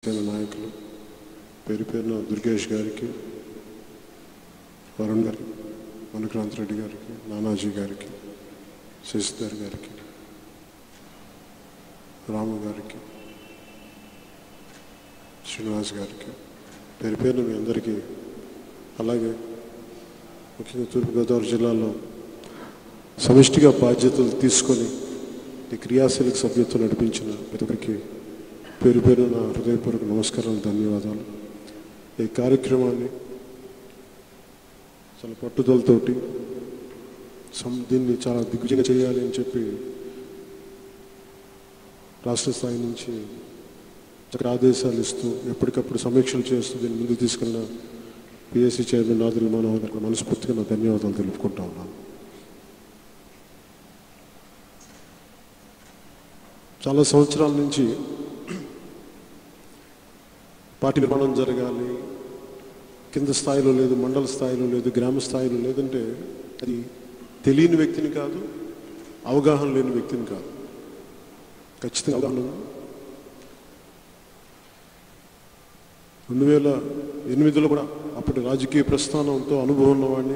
జనసేన నాయకులు పేరు పేరున దుర్గేష్ గారికి, వరుణ్ గారికి, మణిక్రాంత్ రెడ్డి గారికి, నానాజీ గారికి, శశిధర్ గారికి, రాము గారికి, శ్రీనివాస్ గారికి పేరు పేరున మీ అందరికీ, అలాగే ముఖ్యంగా తూర్పుగోదావరి జిల్లాలో సమిష్టిగా బాధ్యతలు తీసుకొని ఈ క్రియాశీలక సభ్యత్వం నడిపించిన ప్రతి ఒక్కరికి పేరు పేరు నా హృదయపూర్వక నమస్కారాలు, ధన్యవాదాలు. ఈ కార్యక్రమాన్ని చాలా పట్టుదలతోటి దీన్ని చాలా దిగ్విజయంగా చేయాలి అని చెప్పి రాష్ట్ర స్థాయి నుంచి చక్కటి ఆదేశాలు ఇస్తూ ఎప్పటికప్పుడు సమీక్షలు చేస్తూ దీన్ని ముందుకు తీసుకెళ్ళిన పిఎస్సి చైర్మన్ నాదుల మనోహర్ గారికి మనస్ఫూర్తిగా నా ధన్యవాదాలు తెలుపుకుంటా ఉన్నాను. చాలా సంవత్సరాల నుంచి పార్టీ నిర్మాణం జరగాలి, కింద స్థాయిలో లేదు, మండల స్థాయిలో లేదు, గ్రామ స్థాయిలో లేదంటే అది తెలియని వ్యక్తిని కాదు, అవగాహన లేని వ్యక్తిని కాదు, ఖచ్చితంగా అవగాహన. 2008లో కూడా అప్పటి రాజకీయ ప్రస్థానంతో అనుభవం ఉన్నవాడిని.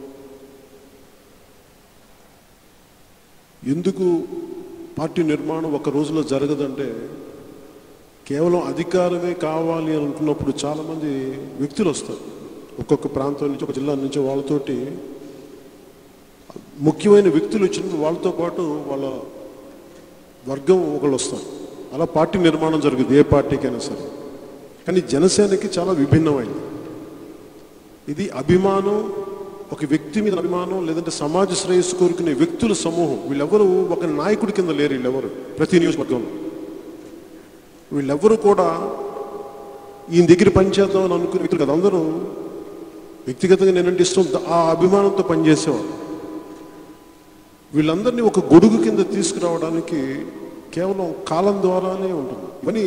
ఎందుకు పార్టీ నిర్మాణం ఒక రోజులో జరగదంటే కేవలం అధికారమే కావాలి అని అనుకున్నప్పుడు చాలామంది వ్యక్తులు వస్తారు, ఒక్కొక్క ప్రాంతం నుంచి, ఒక జిల్లా నుంచి, వాళ్ళతోటి ముఖ్యమైన వ్యక్తులు వచ్చినప్పుడు వాళ్ళతో పాటు వాళ్ళ వర్గం ఒకళ్ళు వస్తారు. అలా పార్టీ నిర్మాణం జరుగుతుంది ఏ పార్టీకైనా సరే. కానీ జనసేనకి చాలా విభిన్నమైంది. ఇది అభిమానం, ఒక వ్యక్తి మీద అభిమానం, లేదంటే సమాజ శ్రేయస్సు కోరుకునే వ్యక్తుల సమూహం. వీళ్ళెవరూ ఒక నాయకుడి కింద లేరు. వీళ్ళెవరు ప్రతి నియోజకవర్గంలో వీళ్ళెవ్వరూ కూడా ఈయన దగ్గర పనిచేద్దాం అని అనుకునే వ్యక్తులు కదా. అందరూ వ్యక్తిగతంగా నేనంటే ఇష్టం, ఆ అభిమానంతో పనిచేసేవారు. వీళ్ళందరినీ ఒక గొడుగు కింద తీసుకురావడానికి కేవలం కాలం ద్వారానే ఉంటుంది. ఇవన్నీ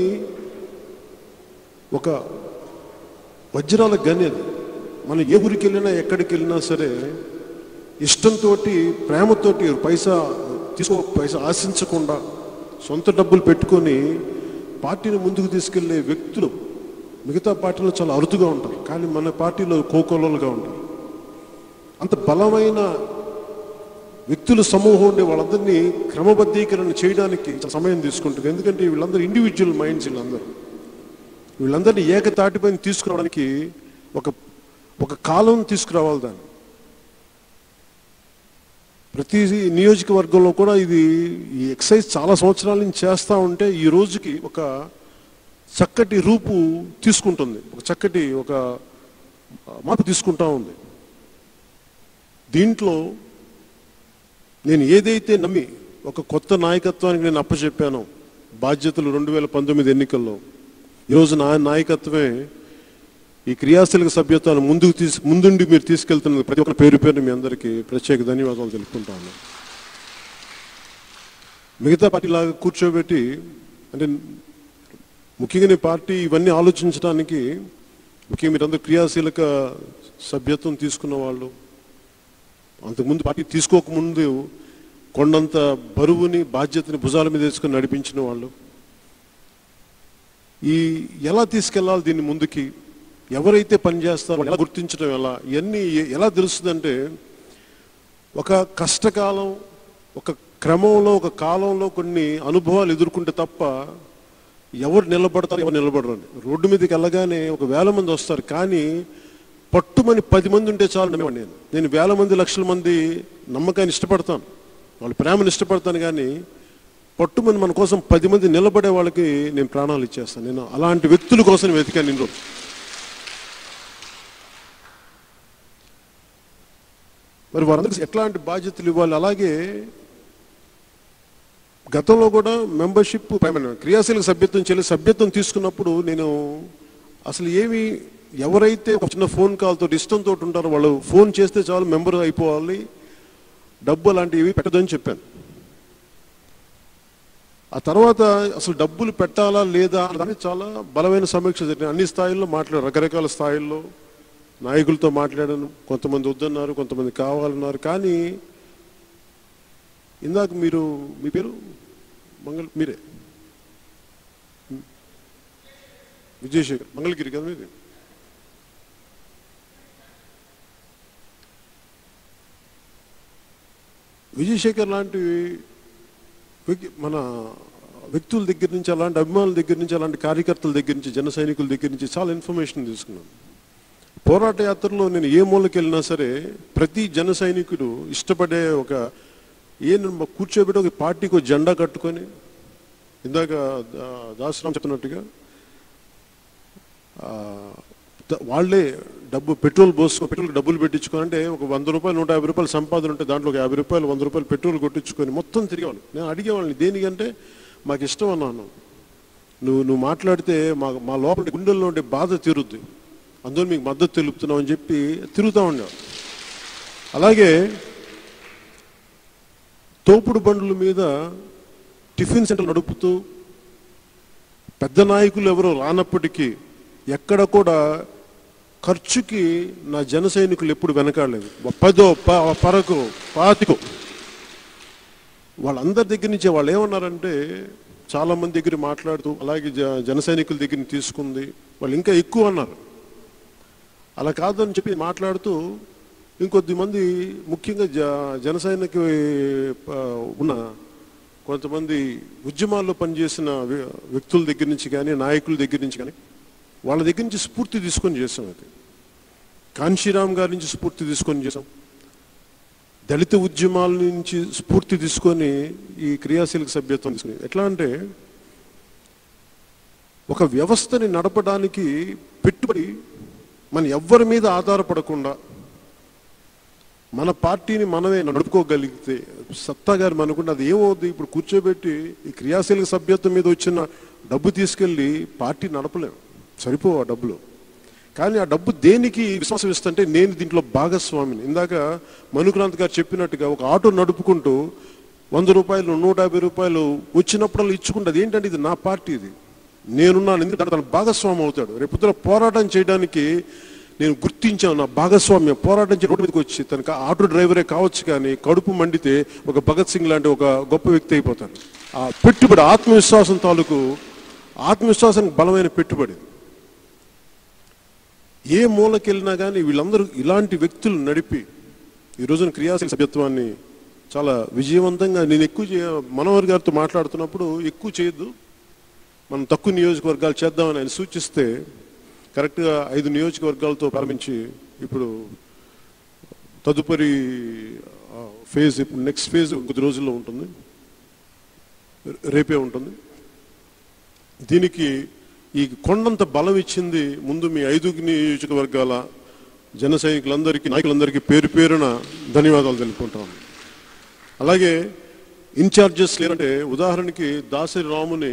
ఒక వజ్రాల గని. అది మనం ఏ ఊరికి వెళ్ళినా, ఎక్కడికి వెళ్ళినా సరే ఇష్టంతో, ప్రేమతోటి, పైసా ఆశించకుండా సొంత డబ్బులు పెట్టుకొని పార్టీని ముందుకు తీసుకెళ్లే వ్యక్తులు మిగతా పార్టీలో చాలా అరుదుగా ఉంటారు, కానీ మన పార్టీలో కోకోలలుగా ఉంటారు. అంత బలమైన వ్యక్తుల సమూహం ఉండే వాళ్ళందరినీ క్రమబద్ధీకరణ చేయడానికి సమయం తీసుకుంటుంది. ఎందుకంటే వీళ్ళందరూ ఇండివిజువల్ మైండ్స్. వీళ్ళందరినీ ఏకతాటిపైన తీసుకురావడానికి ఒక కాలం తీసుకురావాలి. దాన్ని ప్రతి నియోజకవర్గంలో కూడా ఈ ఎక్సైజ్ చాలా సంవత్సరాల నుంచి చేస్తూ ఉంటే ఈ రోజుకి ఒక చక్కటి రూపు తీసుకుంటుంది, ఒక మార్పు తీసుకుంటా ఉంది. దీంట్లో నేను ఏదైతే నమ్మి ఒక కొత్త నాయకత్వానికి నేను అప్పచెప్పానో బాధ్యతలు 2019 ఎన్నికల్లో, ఈరోజు నా నాయకత్వమే ఈ క్రియాశీలక సభ్యత్వాన్ని ముందుండి మీరు తీసుకెళ్తున్న ప్రతి ఒక్క పేరు పేరుని మీ అందరికీ ప్రత్యేక ధన్యవాదాలు తెలుపుకుంటాను. మిగతా పార్టీలాగా కూర్చోబెట్టి, అంటే ముఖ్యంగా పార్టీ ఇవన్నీ ఆలోచించడానికి, ముఖ్యంగా మీరందరూ క్రియాశీలక సభ్యత్వం తీసుకున్న వాళ్ళు, అంతకుముందు పార్టీ తీసుకోకముందు కొండంత బరువుని, బాధ్యతని భుజాల మీద వేసుకొని నడిపించిన వాళ్ళు, ఎలా తీసుకెళ్ళాలి దీన్ని ముందుకి, ఎవరైతే పనిచేస్తారో ఎలా గుర్తించడం, ఇవన్నీ ఎలా తెలుస్తుందంటే ఒక కష్టకాలం, ఒక క్రమంలో, ఒక కాలంలో కొన్ని అనుభవాలు ఎదుర్కొంటే తప్ప ఎవరు నిలబడతారు, ఎవరు నిలబడరు అని. రోడ్డు మీదకి వెళ్ళగానే 1000 మంది వస్తారు, కానీ పట్టుమని 10 మంది ఉంటే చాలు నమ్మేవాడిని. నేను 1000 మంది, లక్షల మంది నమ్మకాన్ని ఇష్టపడతాను, వాళ్ళ ప్రేమను ఇష్టపడతాను, కానీ పట్టుమని మన కోసం 10 మంది నిలబడే వాళ్ళకి నేను ప్రాణాలు ఇచ్చేస్తాను. నేను అలాంటి వ్యక్తుల కోసం వెతికాను నేను. మరి వారందరికీ ఎట్లాంటి బాధ్యతలు ఇవ్వాలి. అలాగే గతంలో కూడా మెంబర్షిప్, క్రియాశీలక సభ్యత్వం తీసుకున్నప్పుడు నేను అసలు ఎవరైతే ఒక చిన్న ఫోన్ కాల్తో ఇష్టంతో ఉంటారో వాళ్ళు ఫోన్ చేస్తే చాలు మెంబర్ అయిపోవాలి, డబ్బు అలాంటివి పెట్టదని చెప్పాను. ఆ తర్వాత అసలు డబ్బులు పెట్టాలా లేదా అని చాలా బలమైన సమీక్ష జరిగింది. అన్ని స్థాయిల్లో మాట్లాడారు, రకరకాల స్థాయిల్లో నాయకులతో మాట్లాడాను. కొంతమంది వద్దన్నారు, కొంతమంది కావాలన్నారు. కానీ ఇందాక మీ పేరు మీరే విజయశేఖర్, మంగళగిరి కదా ఇది. విజయశేఖర్ లాంటి మన వ్యక్తుల దగ్గర నుంచి, అలాంటి అభిమానుల దగ్గర నుంచి, అలాంటి కార్యకర్తల దగ్గర నుంచి, జన సైనికుల దగ్గర నుంచి చాలా ఇన్ఫర్మేషన్ తీసుకున్నాను. పోరాట యాత్రలో నేను ఏ మూలకి వెళ్ళినా సరే ప్రతి జన సైనికుడు ఇష్టపడే ఒక కూర్చోబెట్టి ఒక పార్టీకి ఒక జెండా కట్టుకొని, ఇందాక దాసరాం చెప్తున్నట్టుగా వాళ్ళే పెట్రోల్ డబ్బులు పెట్టించుకొని, అంటే ఒక 100 రూపాయలు 150 రూపాయలు సంపాదన ఉంటే దాంట్లో ఒక 50 రూపాయలు 100 రూపాయలు పెట్రోల్ కొట్టించుకొని మొత్తం తిరిగేవాళ్ళు. నేను అడిగేవాళ్ళని దేనికంటే మాకు ఇష్టం అన్నాను. నువ్వు మాట్లాడితే మా లోపల గుండెల్లో ఉండే బాధ తీరుద్ది, అందులో మీకు మద్దతు తెలుపుతున్నావు అని చెప్పి తిరుగుతూ ఉండేవాడు. అలాగే తోపుడు బండ్ల మీద టిఫిన్ సెంటర్ నడుపుతూ పెద్ద నాయకులు ఎవరో రానప్పటికీ ఎక్కడ కూడా ఖర్చుకి నా జన సైనికులు ఎప్పుడు వెనకాడలేదు. 10 పరకు 25 వాళ్ళందరి దగ్గర నుంచి వాళ్ళు ఏమన్నారంటే, చాలా మంది దగ్గర మాట్లాడుతూ, అలాగే జన సైనికుల దగ్గర తీసుకుంది వాళ్ళు ఇంకా ఎక్కువ అన్నారు. అలా కాదని చెప్పి మాట్లాడుతూ ఇంకొద్ది మంది, ముఖ్యంగా జన సైనిక ఉన్న కొంతమంది ఉద్యమాల్లో పనిచేసిన వ్యక్తుల దగ్గర నుంచి కానీ, నాయకుల దగ్గర నుంచి కానీ, వాళ్ళ దగ్గర నుంచి స్ఫూర్తి తీసుకొని చేసాం. అది కాంశీరామ్ గారి నుంచి స్ఫూర్తి తీసుకొని చేసాం. దళిత ఉద్యమాల నుంచి స్ఫూర్తి తీసుకొని ఈ క్రియాశీలక సభ్యత్వం తీసుకుని, ఎట్లా అంటే ఒక వ్యవస్థని నడపడానికి పెట్టుబడి మన ఎవ్వరి మీద ఆధారపడకుండా మన పార్టీని మనమే నడుపుకోగలిగితే సత్తా గారు అనుకుంటే అది ఏమవుద్ది? ఇప్పుడు కూర్చోబెట్టి ఈ క్రియాశీలక సభ్యత్వం మీద వచ్చిన డబ్బు తీసుకెళ్ళి పార్టీ నడపలేము, సరిపోవు ఆ డబ్బులు. కానీ ఆ డబ్బు దేనికి విశ్వాసం ఇస్తుంటే, నేను దీంట్లో భాగస్వామిని. ఇందాక మనుక్రాంత్ గారు చెప్పినట్టుగా ఒక ఆటో నడుపుకుంటూ 100 రూపాయలు 150 రూపాయలు వచ్చినప్పుడు ఇచ్చుకుంటుంది. ఏంటంటే ఇది నా పార్టీ, ఇది నేనున్నాను, ఎందుకంటే తన భాగస్వామి అవుతాడు. రేపు పోరాటం చేయడానికి నేను గుర్తించాను నా భాగస్వామ్యం. పోరాటం చేసి రోడ్డు మీదకి వచ్చి తనకు ఆటో డ్రైవరే కావచ్చు, కానీ కడుపు మండితే ఒక భగత్ సింగ్ లాంటి ఒక గొప్ప వ్యక్తి అయిపోతాడు. ఆ పెట్టుబడి ఆత్మవిశ్వాసం తాలూకు, ఆత్మవిశ్వాసానికి బలమైన పెట్టుబడి. ఏ మూలకెళ్ళినా కానీ వీళ్ళందరూ ఇలాంటి వ్యక్తులు నడిపి ఈ రోజున క్రియాశీల సభ్యత్వాన్ని చాలా విజయవంతంగా, నేను మనోహర్ గారితో మాట్లాడుతున్నప్పుడు ఎక్కువ చేయొద్దు, మనం తక్కువ నియోజకవర్గాలు చేద్దామని ఆయన సూచిస్తే కరెక్ట్గా 5 నియోజకవర్గాలతో ప్రారంభించి ఇప్పుడు తదుపరి ఫేజ్, ఇప్పుడు నెక్స్ట్ ఫేజ్ కొద్ది రోజుల్లో ఉంటుంది, రేపే ఉంటుంది. దీనికి ఈ కొండంత బలం ఇచ్చింది ముందు మీ 5 నియోజకవర్గాల జన సైనికులందరికీ, నాయకులందరికీ పేరు పేరున ధన్యవాదాలు తెలుపుకుంటాను. అలాగే ఇన్ఛార్జెస్ లేదంటే, ఉదాహరణకి దాసరి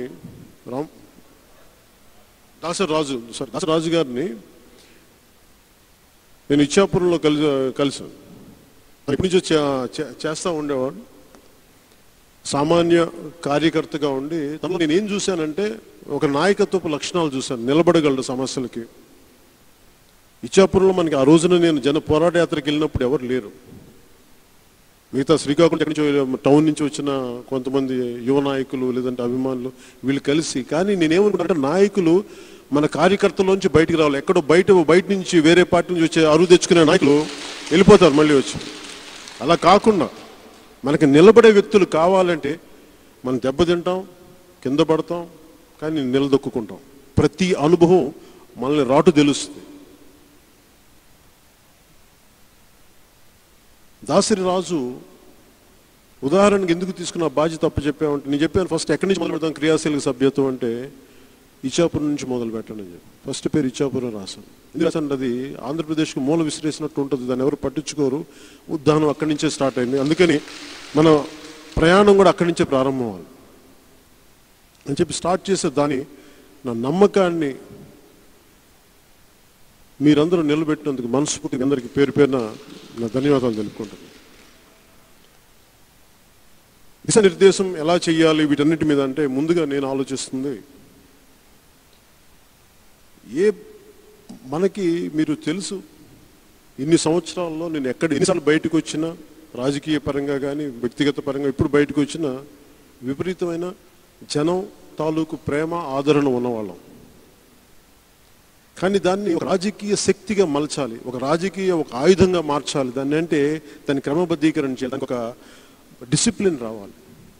రాజు గారిని నేను ఇచ్చాపురంలో కలిసాను. ఇప్పటి నుంచి చేస్తూ ఉండేవాడు, సామాన్య కార్యకర్తగా ఉండి. తనలో నేను ఏం చూశానంటే ఒక నాయకత్వపు లక్షణాలు చూశాను. నిలబడగలడు సమస్యలకి. ఇచ్చాపురంలో మనకి ఆ రోజున నేను పోరాట యాత్రకి వెళ్ళినప్పుడు ఎవరు లేరు. మిగతా శ్రీకాకుళం ఎక్కడి నుంచి టౌన్ నుంచి వచ్చిన కొంతమంది యువ నాయకులు లేదంటే అభిమానులు వీళ్ళు కలిసి, కానీ నేనేమనుకుంటే నాయకులు మన కార్యకర్తలోంచి బయటికి రావాలి. ఎక్కడో బయట నుంచి వేరే పార్టీ నుంచి వచ్చే అరువు తెచ్చుకునే నాయకులు వెళ్ళిపోతారు మళ్ళీ వచ్చి. అలా కాకుండా మనకి నిలబడే వ్యక్తులు కావాలంటే మనం దెబ్బతింటాం, కింద పడతాం, కానీ నిలదొక్కుంటాం. ప్రతి అనుభవం మనల్ని రాటు తెలుస్తుంది. దాసరి రాజు ఉదాహరణకి ఎందుకు తీసుకున్న బాధ్యత తప్పు చెప్పామంటే, నేను చెప్పాను ఫస్ట్ ఎక్కడి నుంచి మొదలు పెడతాం క్రియాశీలక సభ్యత్వం అంటే ఇచ్చాపురం నుంచి మొదలు పెట్టండి అని చెప్పి ఫస్ట్ పేరు ఇచ్చాపురం రాశాను. ఎందుకంటే అది ఆంధ్రప్రదేశ్కి మూల విసిరేసినట్టు ఉంటుంది, దాన్ని ఎవరు పట్టించుకోరు. ఉద్దానం అక్కడి నుంచే స్టార్ట్ అయింది. అందుకని మన ప్రయాణం కూడా అక్కడి నుంచే ప్రారంభం అవ్వాలి అని చెప్పి స్టార్ట్ చేసే దాని నా నమ్మకాన్ని మీరందరూ నిలబెట్టినందుకు మనస్ఫూర్తిగా అందరికీ పేరు పేరున నా ధన్యవాదాలు తెలుపుకుంటాను. దిశానిర్దేశం ఎలా చేయాలి వీటన్నిటి మీద అంటే, ముందుగా నేను ఆలోచిస్తుంది మనకి మీరు తెలుసు, ఇన్ని సంవత్సరాల్లో నేను ఎన్నిసార్లు బయటకు వచ్చినా, రాజకీయ పరంగా కానీ వ్యక్తిగత పరంగా ఇప్పుడు బయటకు వచ్చినా విపరీతమైన జనం తాలూకు ప్రేమ ఆదరణ ఉన్నవాళ్ళం. కానీ దాన్ని ఒక రాజకీయ శక్తిగా మలచాలి, ఒక ఆయుధంగా మార్చాలి దాన్ని. అంటే దాన్ని క్రమబద్ధీకరణ చేయాలి, దానికి ఒక డిసిప్లిన్ రావాలి.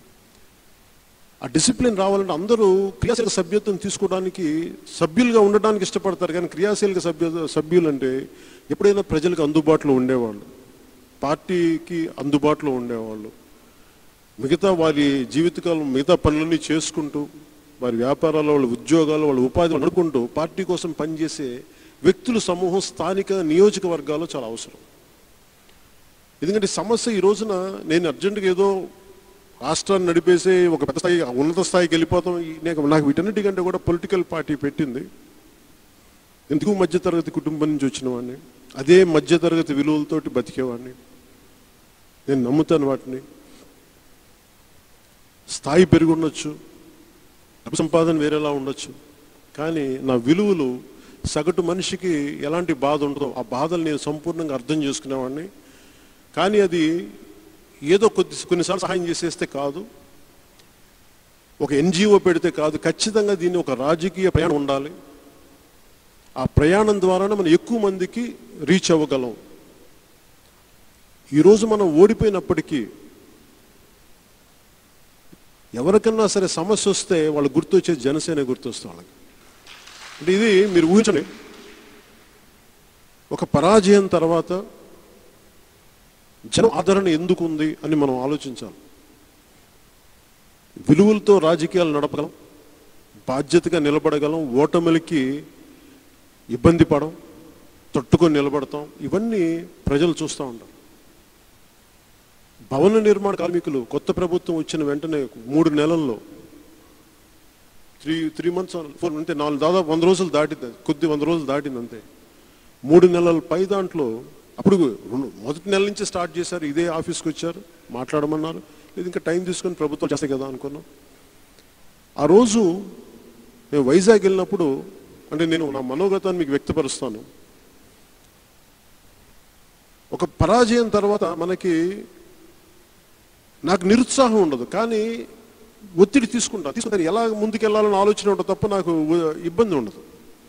ఆ డిసిప్లిన్ రావాలంటే అందరూ క్రియాశీలక సభ్యత్వం తీసుకోవడానికి, సభ్యులుగా ఉండడానికి ఇష్టపడతారు. కానీ క్రియాశీలక సభ్యులు అంటే ఎప్పుడైనా ప్రజలకు అందుబాటులో ఉండేవాళ్ళు, పార్టీకి అందుబాటులో ఉండేవాళ్ళు, మిగతా వారి జీవితకాలం మిగతా పనులన్నీ చేసుకుంటూ, వారి వ్యాపారాలు, వాళ్ళ ఉద్యోగాలు, వాళ్ళ ఉపాధి నడుపుకుంటూ పార్టీ కోసం పనిచేసే వ్యక్తుల సమూహం స్థానిక నియోజకవర్గాల్లో చాలా అవసరం. ఎందుకంటే సమస్య ఈ రోజున నేను అర్జెంటుగా ఏదో రాష్ట్రాన్ని నడిపేసి ఒక పెద్ద స్థాయి, ఉన్నత స్థాయికి వెళ్ళిపోతాం. నాకు వీటన్నిటికంటే కూడా పొలిటికల్ పార్టీ పెట్టింది. ఎందుకు మధ్యతరగతి కుటుంబం నుంచి వచ్చిన వాడిని, అదే మధ్యతరగతి విలువలతోటి బతికేవాడిని. నేను నమ్ముతాను వాటిని. స్థాయి పెరిగి ఉండొచ్చు, డబ్బు సంపాదన వేరేలా ఉండొచ్చు, కానీ నా విలువలు సగటు మనిషికి ఎలాంటి బాధ ఉంటుందో ఆ బాధలు నేను సంపూర్ణంగా అర్థం చేసుకునేవాడిని. కానీ అది ఏదో కొన్నిసార్లు సహాయం చేసేస్తే కాదు, ఒక ఎన్జిఓ పెడితే కాదు, ఖచ్చితంగా దీన్ని ఒక రాజకీయ ప్రయాణం ఉండాలి. ఆ ప్రయాణం ద్వారానే మనం ఎక్కువ మందికి రీచ్ అవ్వగలం. ఈరోజు మనం ఓడిపోయినప్పటికీ ఎవరికన్నా సరే సమస్య వస్తే వాళ్ళు గుర్తొచ్చేది జనసేన గుర్తొస్తుంది వాళ్ళకి. అంటే ఇది మీరు ఊహించండి, ఒక పరాజయం తర్వాత జన ఆదరణ ఎందుకు ఉంది అని మనం ఆలోచించాలి. విలువలతో రాజకీయాలు నడపగలం, బాధ్యతగా నిలబడగలం, ఓటమిలకి ఇబ్బంది పడం, తట్టుకొని నిలబడతాం. ఇవన్నీ ప్రజలు చూస్తూ ఉంటారు. భవన నిర్మాణ కార్మికులు కొత్త ప్రభుత్వం వచ్చిన వెంటనే 3 నెలల్లో 3 months అంటే దాదాపు 100 రోజులు దాటింది, 100 రోజులు దాటింది అంతే. 3 నెలల పై దాంట్లో అప్పుడు మొదటి నెల నుంచి స్టార్ట్ చేశారు. ఇదే ఆఫీస్కి వచ్చారు, మాట్లాడమన్నారు. లేదు ఇంకా టైం తీసుకొని ప్రభుత్వం చేస్తాయి కదా అనుకున్నాం. ఆ రోజు మేము వైజాగ్ వెళ్ళినప్పుడు, అంటే నేను నా మనోగతాన్ని మీకు వ్యక్తపరుస్తాను. ఒక పరాజయం తర్వాత నాకు నిరుత్సాహం ఉండదు, కానీ ఒత్తిడి తీసుకుంటాను. ఎలా ముందుకెళ్ళాలని ఆలోచన ఉంటుంది తప్ప నాకు ఇబ్బంది ఉండదు.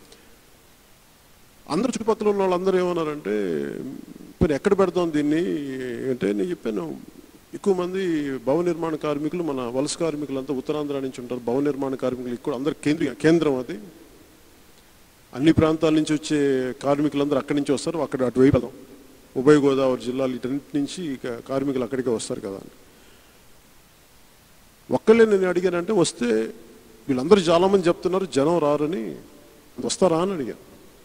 అందరు చుట్టుపక్కల ఉన్న వాళ్ళందరూ ఏమన్నారంటే, మరి ఎక్కడ పెడతాం దీన్ని అంటే, నేను చెప్పాను ఎక్కువ మంది భవన నిర్మాణ కార్మికులు, మన వలస కార్మికులంతా ఉత్తరాంధ్ర నుంచి ఉంటారు. భవన నిర్మాణ కార్మికులు ఇక్కడ అందరు కేంద్రం అది. అన్ని ప్రాంతాల నుంచి వచ్చే కార్మికులందరూ అక్కడి నుంచి వస్తారు, అటువైపు వెళ్దాం. ఉభయ గోదావరి జిల్లాలు ఇటన్నిటి నుంచి కార్మికులు అక్కడికే వస్తారు కదా అని. ఒక్కళ్ళే నేను అడిగానంటే, వస్తే వీళ్ళందరూ చాలామంది చెప్తున్నారు జనం రారని, వస్తారా అని అడిగాను.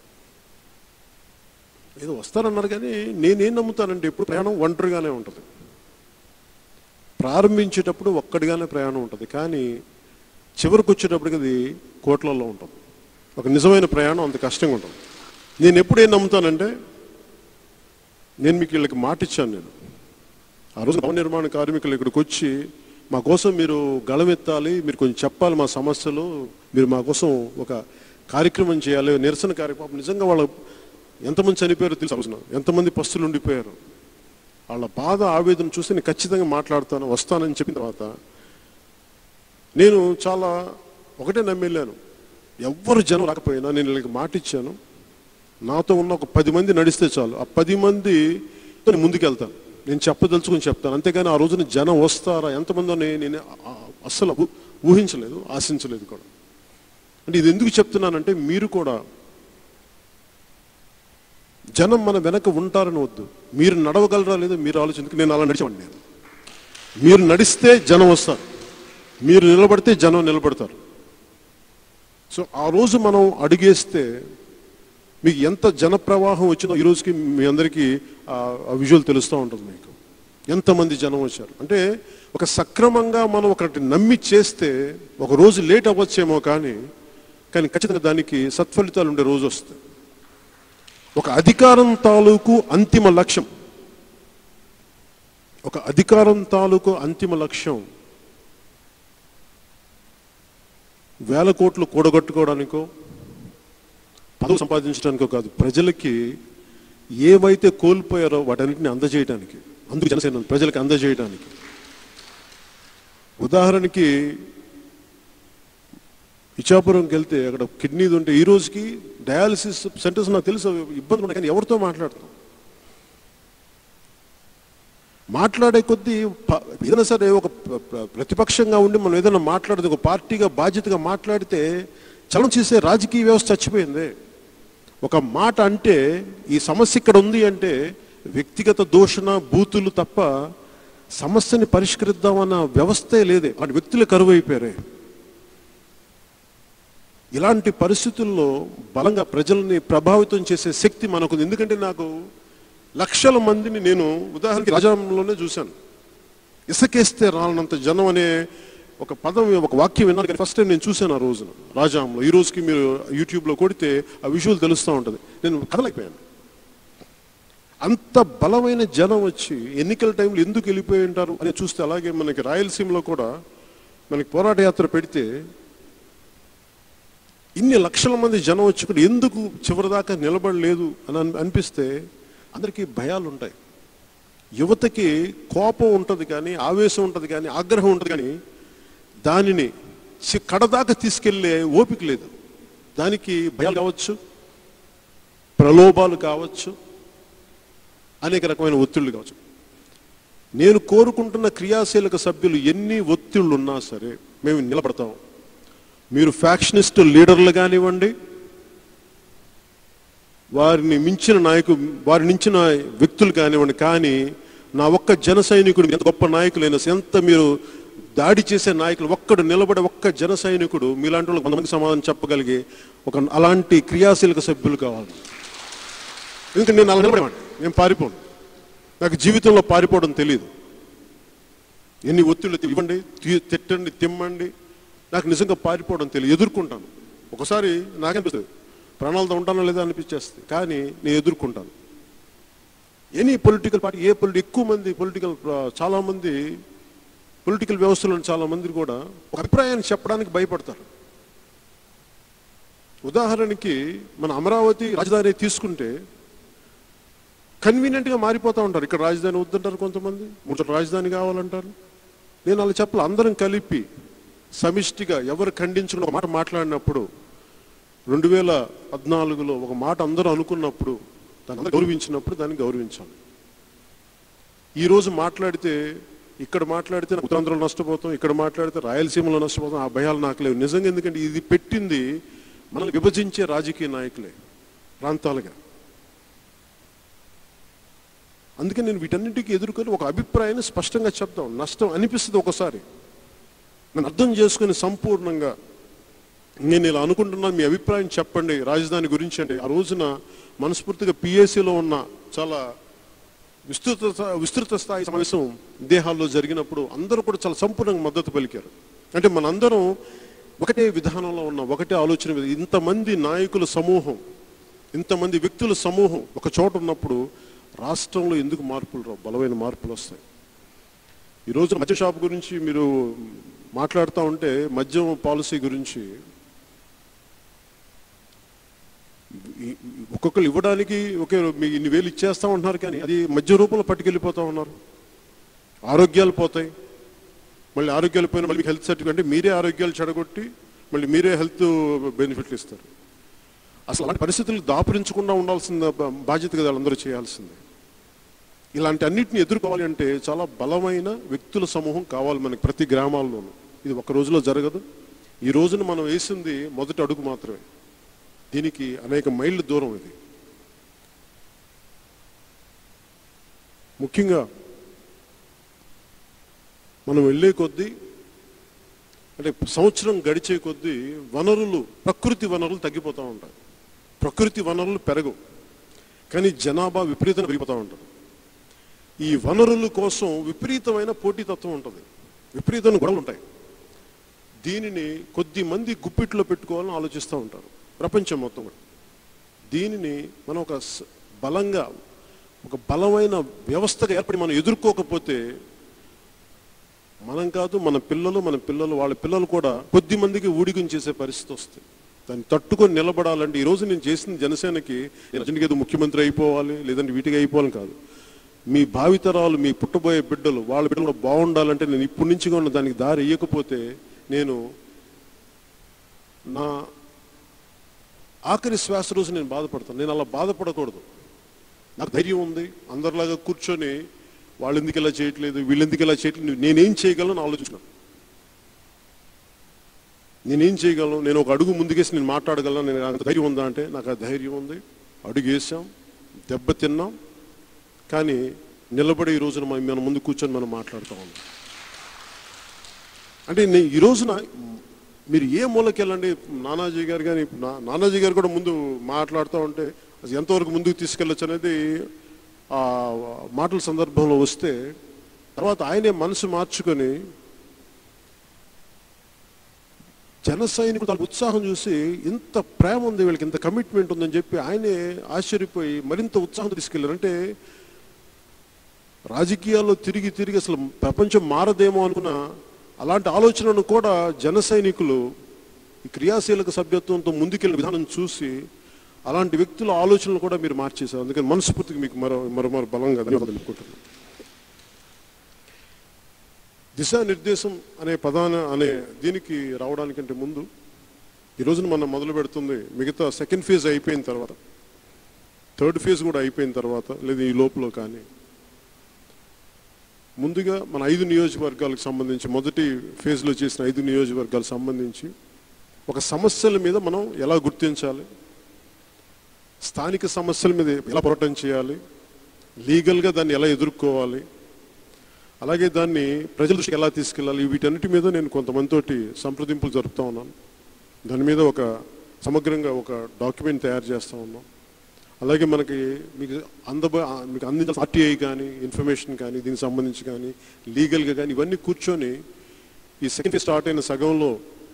ఏదో వస్తారన్నారు, కానీ నేనేం నమ్ముతానంటే ఎప్పుడు ప్రయాణం ఒంటరిగానే ఉంటుంది. ప్రారంభించేటప్పుడు ఒక్కడిగానే ప్రయాణం ఉంటుంది, కానీ చివరికి వచ్చేటప్పటికి అది కోట్లలో ఉంటుంది. ఒక నిజమైన ప్రయాణం అంత కష్టంగా ఉంటుంది. నేను ఎప్పుడేం నమ్ముతానంటే, నేను మీకు వీళ్ళకి మాట ఇచ్చాను. నేను ఆ రోజు భవన నిర్మాణ కార్మికులు ఇక్కడికి వచ్చి, మా కోసం మీరు గళమెత్తాలి, మీరు కొంచెం చెప్పాలి మా సమస్యలు, మీరు మా కోసం ఒక కార్యక్రమం చేయాలి, నిరసన కార్యక్రమం. నిజంగా వాళ్ళు ఎంతమంది చనిపోయారో తెలుసు, ఎంతమంది పస్తులు ఉండిపోయారు. వాళ్ళ బాధ ఆవేదన చూసి నేను ఖచ్చితంగా మాట్లాడతాను, వస్తానని చెప్పిన తర్వాత నేను చాలా ఒకటే నమ్మెళ్ళాను. ఎవ్వరు జనం రాకపోయినా నేను వీళ్ళకి మాట ఇచ్చాను, నాతో ఉన్న ఒక 10 మంది నడిస్తే చాలు, ఆ 10 మంది ముందుకెళ్తాను. నేను చెప్పదలుచుకుని చెప్తాను. అంతేగాని ఆ రోజున జనం వస్తారా ఎంతమందో నేను అస్సలు ఊహించలేదు, ఆశించలేదు కూడా. అంటే ఇది ఎందుకు చెప్తున్నానంటే, మీరు కూడా జనం మన వెనక ఉంటారని వద్దు, మీరు నడవగలరా లేదో మీరు ఆలోచించుకు. నేను అలా నడిచేవాడిని. నేను మీరు నడిస్తే జనం వస్తారు, మీరు నిలబడితే జనం నిలబడతారు. సో ఆ రోజు మనం అడుగేస్తే మీకు ఎంత జన ప్రవాహం వచ్చిందో ఈ రోజుకి మీ అందరికీ ఆ విజువల్ తెలుస్తూ ఉంటుంది. మీకు ఎంతమంది జనం వచ్చారు అంటే, ఒక సక్రమంగా మనం ఒకటి నమ్మి చేస్తే ఒక రోజు లేట్ అవ్వచ్చేమో, కానీ ఖచ్చితంగా దానికి సత్ఫలితాలు ఉండే రోజు వస్తాయి. ఒక అధికారం తాలూకు అంతిమ లక్ష్యం, వేల కోట్లు కూడగట్టుకోవడానికో పదవి సంపాదించడానికో కాదు, ప్రజలకి ఏవైతే కోల్పోయారో వాటన్నిటిని అందజేయడానికి. అందుకు జనసేన ప్రజలకు అందజేయడానికి. ఉదాహరణకి ఇచ్చాపురంకి వెళ్తే అక్కడ కిడ్నీది ఉంటే ఈ రోజుకి డయాలసిస్ సెంటర్స్ నాకు తెలుసు ఇబ్బందులు ఉన్నాయి, కానీ ఎవరితో మాట్లాడతాం? మాట్లాడే కొద్దీ ఏదైనా సరే ఒక ప్రతిపక్షంగా ఉండి మనం ఏదైనా మాట్లాడితే, ఒక పార్టీగా బాధ్యతగా మాట్లాడితే చలం చేసే రాజకీయ వ్యవస్థ చచ్చిపోయింది. ఒక మాట అంటే ఈ సమస్య ఇక్కడ ఉంది అంటే వ్యక్తిగత దూషణ బూతులు తప్ప సమస్యని పరిష్కరిద్దామన్న వ్యవస్థే లేదే. ఆ వ్యక్తులు కరువు అయిపోయారే. ఇలాంటి పరిస్థితుల్లో బలంగా ప్రజల్ని ప్రభావితం చేసే శక్తి మనకు. ఎందుకంటే నాకు లక్షల మందిని నేను ఉదాహరణకి రాజాంలోనే చూశాను. ఇసుకేస్తే రాలనంత జనం అనే ఒక పదం, ఒక వాక్యం విన్నాను, కానీ ఫస్ట్ టైం నేను చూశాను ఆ రోజున రాజాంలో. ఈ రోజుకి మీరు యూట్యూబ్లో కొడితే ఆ విజువల్ తెలుస్తూ ఉంటుంది. నేను కదలైపోయాను. అంత బలమైన జనం వచ్చి ఎన్నికల టైంలో ఎందుకు వెళ్ళిపోయి ఉంటారు అని చూస్తే, అలాగే మనకి రాయలసీమలో కూడా మనకి పోరాట యాత్ర పెడితే ఇన్ని లక్షల మంది జనం వచ్చి కూడా ఎందుకు చివరిదాకా నిలబడలేదు అని అనిపిస్తే అందరికీ భయాలు ఉంటాయి. యువతకి కోపం ఉంటుంది కానీ, ఆవేశం ఉంటుంది కానీ, ఆగ్రహం ఉంటుంది కానీ దానిని కడదాకా తీసుకెళ్లే ఓపిక లేదు. దానికి భయాలు కావచ్చు, ప్రలోభాలు కావచ్చు, అనేక రకమైన ఒత్తిళ్లు కావచ్చు. నేను కోరుకుంటున్న క్రియాశీలక సభ్యులు ఎన్ని ఒత్తిళ్లు ఉన్నా సరే మేము నిలబడతాం. మీరు ఫ్యాక్షనిస్ట్ లీడర్లు కానివ్వండి, వారిని మించిన వ్యక్తులు కానివ్వండి, కానీ నా ఒక్క జన సైనికుడు, ఎంత గొప్ప నాయకులైనా, ఎంత మీరు దాడి చేసే నాయకులు, ఒక్కడు నిలబడే ఒక్క జన సైనికుడు మీలాంటి వాళ్ళకి 100 మందికి సమాధానం చెప్పగలిగే అలాంటి క్రియాశీలక సభ్యులు కావాలి. ఎందుకంటే నేను అలా నిలబడేవాడిని, నేను పారిపోను. నాకు జీవితంలో పారిపోవడం తెలియదు. ఎన్ని ఒత్తిళ్ళు ఇవ్వండి, తిట్టండి, తిమ్మండి, నాకు నిజంగా పారిపోవడం తెలియదు. ఎదుర్కొంటాను. ఒకసారి నాకనిపిస్తుంది ప్రాణాలతో ఉంటానో లేదా అనిపించేస్తుంది, కానీ నేను ఎదుర్కొంటాను. ఎనీ పొలిటికల్ పార్టీ, ఎక్కువ మంది చాలామంది పొలిటికల్ వ్యవస్థలో చాలామంది కూడా ఒక అభిప్రాయాన్ని చెప్పడానికి భయపడతారు. ఉదాహరణకి మన అమరావతి రాజధాని తీసుకుంటే కన్వీనియంట్గా మారిపోతూ ఉంటారు. ఇక్కడ రాజధాని వద్దంటారు కొంతమంది, 3 రాజధాని కావాలంటారు. నేను అలా చెప్పాలి. అందరం కలిపి సమిష్టిగా ఎవరు ఖండించుకుని ఒక మాట మాట్లాడినప్పుడు 2014లో ఒక మాట అందరూ అనుకున్నప్పుడు, దాన్ని గౌరవించినప్పుడు దాన్ని గౌరవించాలి. ఈరోజు మాట్లాడితే, ఇక్కడ మాట్లాడితే ఉత్తరాంధ్రలో నష్టపోతాం, ఇక్కడ మాట్లాడితే రాయలసీమలో నష్టపోతాం, ఆ భయాలు నాకు లేవు నిజంగా. ఎందుకంటే ఇది పెట్టింది మనల్ని విభజించే రాజకీయ నాయకులే ప్రాంతాలుగా. అందుకే నేను వీటన్నిటికీ ఎదుర్కొని ఒక అభిప్రాయాన్ని స్పష్టంగా చెప్తాం. నష్టం అనిపిస్తుంది ఒకసారి, నేను అర్థం చేసుకుని సంపూర్ణంగా నేను ఇలా అనుకుంటున్నాను, మీ అభిప్రాయం చెప్పండి రాజధాని గురించి అంటే, ఆ రోజున మనస్ఫూర్తిగా పిఎస్సిలో ఉన్న చాలా విస్తృత స్థాయి సమావేశం దేహాల్లో జరిగినప్పుడు అందరూ కూడా చాలా సంపూర్ణంగా మద్దతు పలికారు. అంటే మనందరం ఒకటే విధానంలో ఉన్నాం, ఒకటే ఆలోచన. ఇంతమంది నాయకుల సమూహం, ఇంతమంది వ్యక్తుల సమూహం ఒక చోట ఉన్నప్పుడు రాష్ట్రంలో ఎందుకు మార్పులు రావు? బలమైన మార్పులు వస్తాయి. ఈరోజు మద్య షాప్ గురించి మీరు మాట్లాడుతూ ఉంటే, మద్యం పాలసీ గురించి ఒక్కొక్కరు ఇవ్వడానికి మీ ఇన్ని వేలు ఇచ్చేస్తా ఉంటున్నారు, కానీ అది మద్య రూపంలో పట్టుకెళ్ళిపోతూ ఉన్నారు. ఆరోగ్యాలు పోతాయి. మళ్ళీ ఆరోగ్యాలు పోయిన మళ్ళీ హెల్త్ సర్టిఫికేట్ అంటే మీరే ఆరోగ్యాలు చెడగొట్టి మళ్ళీ మీరే హెల్త్ బెనిఫిట్లు ఇస్తారు. అసలు అలాంటి పరిస్థితులు దాపురించకుండా ఉండాల్సిన బాధ్యత కదా వాళ్ళందరూ చేయాల్సిందే. ఇలాంటి అన్నింటిని ఎదుర్కోవాలి అంటే చాలా బలమైన వ్యక్తుల సమూహం కావాలి మనకి ప్రతి గ్రామాల్లోనూ. ఇది ఒక రోజులో జరగదు. ఈ రోజున మనం వేసింది మొదటి అడుగు మాత్రమే. దీనికి అనేక మైళ్ళ దూరం ఇది. ముఖ్యంగా మనం వెళ్ళే కొద్దీ, అంటే సంవత్సరం గడిచే కొద్దీ ప్రకృతి వనరులు తగ్గిపోతూ ఉంటాయి. ప్రకృతి వనరులు పెరగవు, కానీ జనాభా విపరీతంగా పెరిగిపోతూ ఉంటుంది. ఈ వనరుల కోసం విపరీతమైన పోటీతత్వం ఉంటుంది, విపరీతమైన గొడవలు ఉంటాయి. దీనిని కొద్ది మంది గుప్పిట్లో పెట్టుకోవాలని ఆలోచిస్తూ ఉంటారు ప్రపంచం మొత్తం. దీనిని మనం ఒక బలమైన వ్యవస్థగా ఏర్పడి మనం ఎదుర్కోకపోతే, మనం కాదు మన పిల్లలు వాళ్ళ పిల్లలు కూడా కొద్ది మందికి ఊడిగం చేసే పరిస్థితి వస్తుంది. దాన్ని తట్టుకొని నిలబడాలంటే, ఈరోజు నేను చేసిన జనసేనకి రజనీకి ఏదో ముఖ్యమంత్రి అయిపోవాలి లేదంటే వీటికి అయిపోవాలని కాదు. మీ భావితరాలు, మీ పుట్టబోయే బిడ్డలు, వాళ్ళ బిడ్డలు కూడా బాగుండాలంటే నేను ఇప్పటి నుంచి కూడా దానికి దారి వేయకపోతే నేను నా ఆఖరి శ్వాస రోజు నేను బాధపడతాను. నేను అలా బాధపడకూడదు. నాకు ధైర్యం ఉంది. అందరిలాగా కూర్చొని వాళ్ళు ఎందుకు ఇలా చేయట్లేదు, వీళ్ళు ఎందుకు ఇలా చేయట్లేదు, నేనేం చేయగలను ఆలోచించాను. నేనేం చేయగలను, నేను ఒక అడుగు ముందుకేసి నేను మాట్లాడగలను, నేను అంత ధైర్యం ఉందా అంటే నాకు ఆ ధైర్యం ఉంది. అడుగు వేసాం, దెబ్బ తిన్నాం, కానీ నిలబడి ఈ రోజున మనం ముందు కూర్చొని మనం మాట్లాడుతూ ఉన్నాం. అంటే ఈ రోజున మీరు ఏ మూలకి వెళ్ళండి, నానాజీ గారు కానీ, నానాజీ గారు కూడా ముందు మాట్లాడుతూ ఉంటే అది ఎంతవరకు ముందుకు తీసుకెళ్ళచ్చు అనేది ఆ మాటల సందర్భంలో వస్తే, తర్వాత ఆయనే మనసు మార్చుకొని జన సైనికులు తన ఉత్సాహం చూసి ఇంత ప్రేమ ఉంది వీళ్ళకి, ఇంత కమిట్మెంట్ ఉందని చెప్పి ఆయనే ఆశ్చర్యపోయి మరింత ఉత్సాహంతో తీసుకెళ్లారు. అంటే రాజకీయాల్లో తిరిగి తిరిగి అసలు ప్రపంచం మారదేమో అనుకున్న అలాంటి ఆలోచనను కూడా జన సైనికులు ఈ క్రియాశీలక సభ్యత్వంతో ముందుకెళ్ళిన విధానం చూసి అలాంటి వ్యక్తుల ఆలోచనలు కూడా మీరు మార్చేశారు. అందుకని మనస్ఫూర్తిగా మీకు మరో బలంగా ధన్యవాదాలు అనుకుంటున్నాను. దిశానిర్దేశం అనే అనే దీనికి రావడానికంటే ముందు ఈ రోజున మనం మొదలు పెడుతుంది మిగతా సెకండ్ ఫేజ్ అయిపోయిన తర్వాత, థర్డ్ ఫేజ్ కూడా అయిపోయిన తర్వాత, లేదా ఈ లోపల కానీ ముందుగా మన 5 నియోజకవర్గాలకు సంబంధించి మొదటి ఫేజ్లో చేసిన 5 నియోజకవర్గాలకు సంబంధించి ఒక సమస్యల మీద మనం ఎలా గుర్తించాలి, స్థానిక సమస్యల మీద ఎలా పోరాటం చేయాలి, లీగల్గా దాన్ని ఎలా ఎదుర్కోవాలి, అలాగే దాన్ని ప్రజల దృష్టికి ఎలా తీసుకెళ్ళాలి, వీటన్నిటి మీద నేను కొంతమందితోటి సంప్రదింపులు జరుపుతూ ఉన్నాను. దాని మీద ఒక సమగ్రంగా ఒక డాక్యుమెంట్ తయారు చేస్తూ ఉన్నాం. అలాగే మీకు అందించాల్సిన ఆర్టీఐ కానీ, ఇన్ఫర్మేషన్ కానీ, దీనికి సంబంధించి కానీ, లీగల్గా కానీ ఇవన్నీ కూర్చొని ఈ సెకండ్ స్టార్ట్ అయిన సగంలో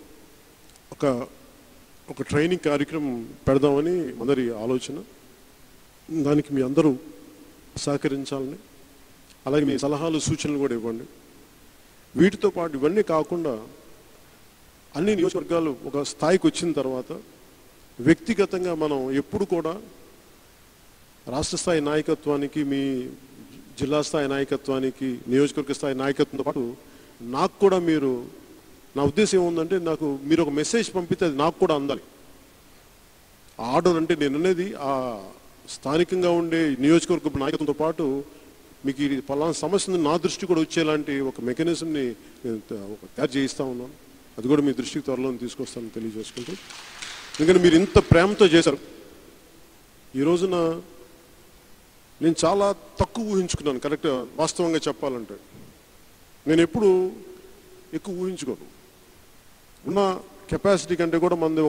ఒక ట్రైనింగ్ కార్యక్రమం పెడదామని అందరి ఆలోచన. దానికి మీ అందరూ సహకరించాలని, అలాగే మీ సలహాలు సూచనలు కూడా ఇవ్వండి. వీటితో పాటు ఇవన్నీ కాకుండా అన్ని నియోజకవర్గాలు ఒక స్థాయికి వచ్చిన తర్వాత వ్యక్తిగతంగా మనం ఎప్పుడు కూడా రాష్ట్ర స్థాయి నాయకత్వానికి, మీ జిల్లా స్థాయి నాయకత్వానికి, నియోజకవర్గ స్థాయి నాయకత్వంతో పాటు నాకు కూడా నా ఉద్దేశం ఏముందంటే, మీరు ఒక మెసేజ్ పంపితే అది నాకు కూడా అందాలి. ఆర్డర్ అంటే నేను అనేది ఆ స్థానికంగా ఉండే నియోజకవర్గ నాయకత్వంతో పాటు మీకు ఇది పలానా సమస్య నా దృష్టి కూడా వచ్చేలాంటి ఒక మెకానిజంని నేను తయారు చేయిస్తూ ఉన్నాను. అది కూడా మీ దృష్టికి త్వరలో తీసుకొస్తానని తెలియజేసుకుంటూ, ఎందుకంటే మీరు ఇంత ప్రేమతో చేశారు. ఈ రోజున నేను చాలా తక్కువ ఊహించుకున్నాను. కరెక్ట్గా వాస్తవంగా చెప్పాలంటే నేను ఎప్పుడు ఎక్కువ ఊహించుకోను. ఉన్న కెపాసిటీ కంటే కూడా మనది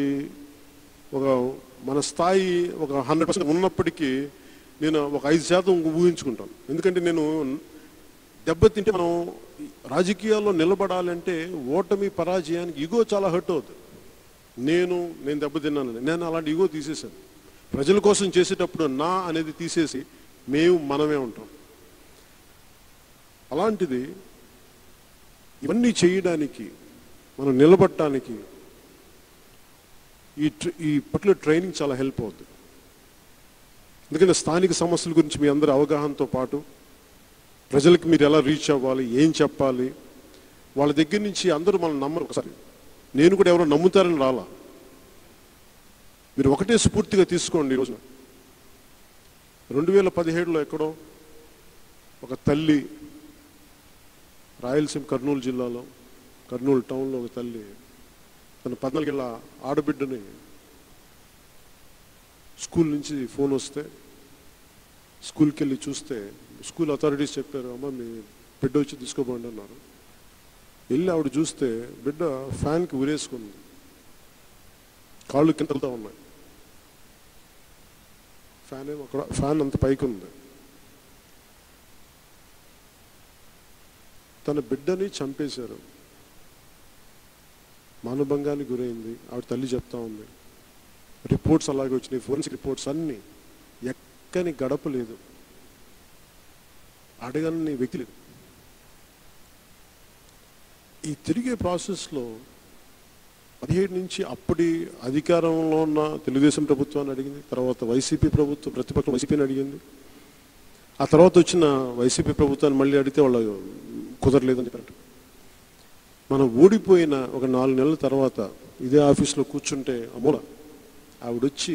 మన స్థాయి ఒక 100% ఉన్నప్పటికీ నేను ఒక 5% ఊహించుకుంటాను. ఎందుకంటే నేను దెబ్బతింటే మనం రాజకీయాల్లో నిలబడాలంటే ఓటమి పరాజయానికి ఈగో చాలా హర్ట్ అవుతుంది. నేను దెబ్బతిన్నానని నేను అలాంటి ఈగో తీసేశాను. ప్రజల కోసం చేసేటప్పుడు నా అనేది తీసేసి మనమే ఉంటాం. అలాంటిది ఇవన్నీ చేయడానికి, మనం నిలబడటానికి ఈ పర్టికులర్ ట్రైనింగ్ చాలా హెల్ప్ అవుతుంది. ఎందుకంటే స్థానిక సమస్యల గురించి మీ అందరి అవగాహనతో పాటు ప్రజలకు మీరు ఎలా రీచ్ అవ్వాలి, ఏం చెప్పాలి, వాళ్ళ దగ్గర నుంచి అందరూ మనం నమ్మరు. ఒకసారి నేను కూడా ఎవరో నమ్ముతారని రాలా, మీరు ఒకటే స్ఫూర్తిగా తీసుకోండి. ఈరోజున 2017లో ఎక్కడో ఒక తల్లి, రాయలసీమ కర్నూలు జిల్లాలో కర్నూలు టౌన్లో ఒక తల్లి తన 14 ఏళ్ల ఆడబిడ్డని స్కూల్ నుంచి ఫోన్ వస్తే స్కూల్కి వెళ్ళి చూస్తే స్కూల్ అథారిటీస్ చెప్పారు, అమ్మ మీ బిడ్డ వచ్చి తీసుకోబోండి అన్నారు. వెళ్ళి ఆవిడ చూస్తే బిడ్డ ఫ్యాన్కి ఉరేసుకుంది, కాళ్ళు కింద తగులుతూ ఉన్నాయి, ఫ్యాన్ అంత పైకి ఉంది. తన బిడ్డని చంపేశారు, మానభంగానికి గురైంది. ఆవిడ తల్లి చెప్తా ఉంది. రిపోర్ట్స్ అలాగే వచ్చినాయి, ఫోరెన్సిక్ రిపోర్ట్స్ అన్నీ. ఎక్కని గడప లేదు, అడగని వ్యక్తి లేదు. ఈ తిరిగే ప్రాసెస్లో 17 నుంచి అప్పటి అధికారంలో ఉన్న తెలుగుదేశం ప్రభుత్వాన్ని అడిగింది, తర్వాత వైసీపీ ప్రభుత్వం ప్రతిపక్షం వైసీపీని అడిగింది, ఆ తర్వాత వచ్చిన వైసీపీ ప్రభుత్వాన్ని మళ్ళీ అడిగితే వాళ్ళు కుదరలేదని చెప్పారు. మనం ఓడిపోయిన ఒక 4 నెలల తర్వాత ఇదే ఆఫీస్లో కూర్చుంటే అమూల ఆవిడొచ్చి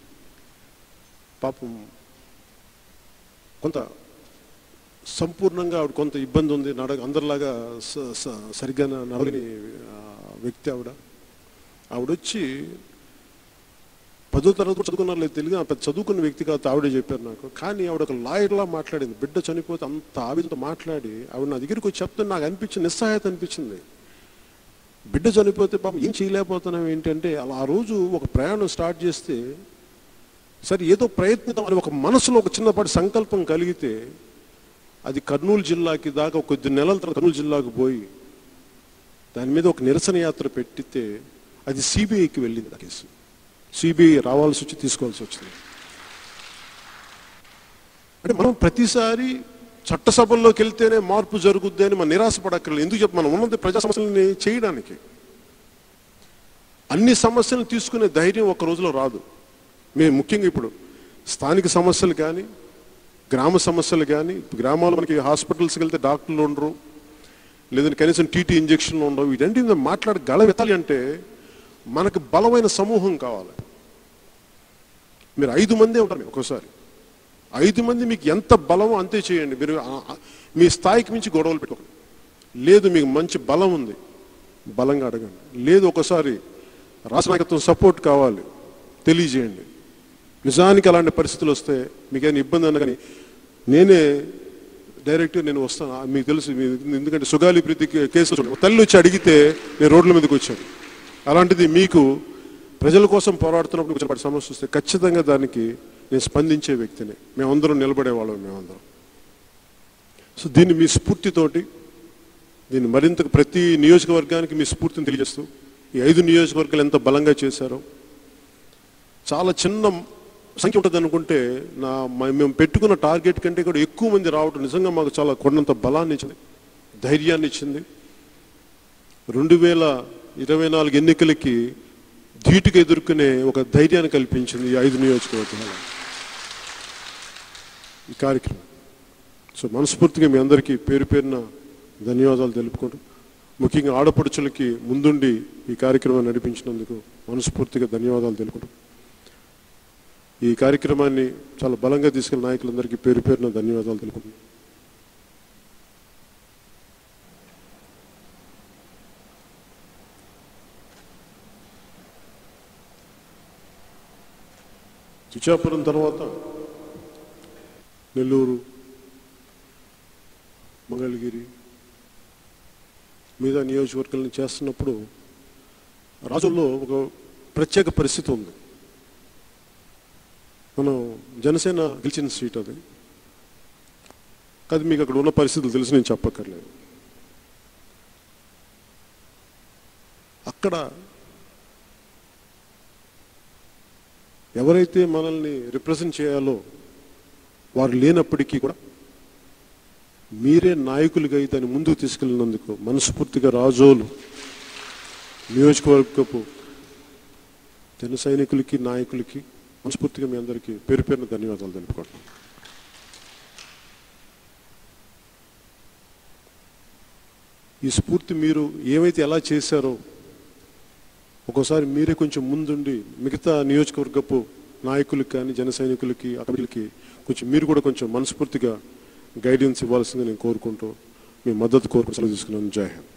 పాపం కొంత సంపూర్ణంగా ఆవిడ కొంత ఇబ్బంది ఉంది, అందరిలాగా సరిగ్గా నడవని వ్యక్తి ఆవిడొచ్చి 10వ తరగతి చదువుకున్నారు లేదు తెలియదు, పెద్ద చదువుకున్న వ్యక్తి కాదు ఆవిడే చెప్పారు నాకు. కానీ ఆవిడ ఒక లాయర్లా మాట్లాడింది. బిడ్డ చనిపోతే అంత ఆవిడతో మాట్లాడి ఆవిడ నా దగ్గరికి వచ్చి చెప్తే నాకు అనిపించింది, నిస్సహాయత అనిపించింది. బిడ్డ చనిపోతే పాపం ఏం చేయలేకపోతున్నాం ఏంటంటే, అలా ఆ రోజు ఒక ప్రయాణం స్టార్ట్ చేస్తే సరే ఏదో ప్రయత్నిద్దాం అని ఒక మనసులో ఒక చిన్నపాటి సంకల్పం కలిగితే అది కర్నూలు జిల్లాకి దాకా కొద్ది నెలల తర్వాత కర్నూలు జిల్లాకు పోయి దాని మీద ఒక నిరసన యాత్ర పెట్టితే అది సిబిఐకి వెళ్ళింది. ఆ కేసు సిబిఐ రావాల్సి వచ్చి తీసుకోవాల్సి వచ్చింది. అంటే మనం ప్రతిసారి చట్టసభల్లోకి వెళ్తేనే మార్పు జరుగుద్ది అని మనం నిరాశపడక్కర్లేదు. ఎందుకు చెప్పి మనం ఉన్నది ప్రజా సమస్యలని చేయడానికి. అన్ని సమస్యలను తీసుకునే ధైర్యం ఒక రోజులో రాదు. మేము ముఖ్యంగా ఇప్పుడు స్థానిక సమస్యలు కానీ గ్రామ సమస్యలు కానీ, గ్రామాల్లో మనకి హాస్పిటల్స్కి వెళ్తే డాక్టర్లు ఉండరు, లేదంటే కనీసం టీటీ ఇంజక్షన్లు ఉండవు. వీటంటే మాట్లాడి గళమెత్తాలి అంటే మనకు బలమైన సమూహం కావాలి. మీరు 5 మందే ఉంటారు ఒక్కోసారి. 5 మంది మీకు ఎంత బలమో అంతే చేయండి. మీరు మీ స్థాయికి మించి గొడవలు పెట్టుకోండి. లేదు మీకు మంచి బలం ఉంది, బలంగా అడగండి. లేదు ఒకసారి రాష్ట్ర నాయకత్వం సపోర్ట్ కావాలి, తెలియజేయండి. నిజానికి అలాంటి పరిస్థితులు వస్తే మీకేమైనా ఇబ్బంది అన్నా కానీ నేనే డైరెక్ట్గా నేను వస్తాను. మీకు తెలుసు, ఎందుకంటే సుగాలి ప్రీతి కేసులు తల్లి వచ్చి అడిగితే నేను రోడ్ల మీదకి వచ్చాను. అలాంటిది మీకు ప్రజల కోసం పోరాడుతున్నప్పుడు కొంచెం సమస్య వస్తే ఖచ్చితంగా దానికి నేను స్పందించే వ్యక్తిని. మేమందరం నిలబడేవాళ్ళం మేమందరం. సో దీన్ని మీ స్ఫూర్తితోటి దీన్ని మరింత ప్రతి నియోజకవర్గానికి మీ స్ఫూర్తిని తెలియజేస్తూ ఈ 5 నియోజకవర్గాలు ఎంత బలంగా చేశారో, చాలా చిన్న సంఖ్య ఉంటుంది అనుకుంటే మేము పెట్టుకున్న టార్గెట్ కంటే కూడా ఎక్కువ మంది రావడం నిజంగా మాకు చాలా కొండంత బలాన్ని ఇచ్చింది, ధైర్యాన్ని ఇచ్చింది. 2024 ఎన్నికలకి ధీటుగా ఎదుర్కొనే ఒక ధైర్యాన్ని కల్పించింది ఈ 5 నియోజకవర్గాలు ఈ కార్యక్రమం. సో మనస్ఫూర్తిగా మీ అందరికీ పేరు పేరున ధన్యవాదాలు తెలుపుకుంటూ, ముఖ్యంగా ఆడపడుచులకి ముందుండి ఈ కార్యక్రమాన్ని నడిపించినందుకు మనస్ఫూర్తిగా ధన్యవాదాలు తెలుపుకుంటూ, ఈ కార్యక్రమాన్ని చాలా బలంగా తీసుకెళ్లిన నాయకులందరికీ పేరు పేరున ధన్యవాదాలు తెలుపుకుంటున్నాను. ఇచ్చాపురం తర్వాత నెల్లూరు, మంగళగిరి మీద నియోజకవర్గాలను చేస్తున్నప్పుడు రాజుల్లో ఒక ప్రత్యేక పరిస్థితి ఉంది. మనం జనసేన గెలిచిన సీట్ అది. మీకు అక్కడ ఉన్న పరిస్థితులు తెలిసి నేను చెప్పక్కర్లేదు. అక్కడ ఎవరైతే మనల్ని రిప్రజెంట్ చేయాలో వారు లేనప్పటికీ కూడా మీరే నాయకులుగా దాన్ని ముందుకు తీసుకెళ్ళినందుకు మనస్ఫూర్తిగా రాజోలు నియోజకవర్గపు జన సైనికులకి నాయకులకి మనస్ఫూర్తిగా మీ అందరికీ పేరు పేరున ధన్యవాదాలు తెలుపుకుంటున్నాను. ఈ స్ఫూర్తి మీరు ఏమైతే ఎలా చేశారో ఒక్కోసారి మీరే కొంచెం ముందుండి మిగతా నియోజకవర్గపు నాయకులకి కానీ జన సైనికులకి అక్కడికి కొంచెం మీరు కూడా కొంచెం మనస్ఫూర్తిగా గైడెన్స్ ఇవ్వాల్సిందిగా నేను కోరుకుంటూ మీ మద్దతు కోరుకుంటూ సెలవు తీసుకున్నాను. జై హింద్.